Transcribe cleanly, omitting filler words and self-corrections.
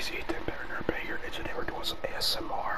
Is Ethan better or bigger? Today we're doing some ASMR.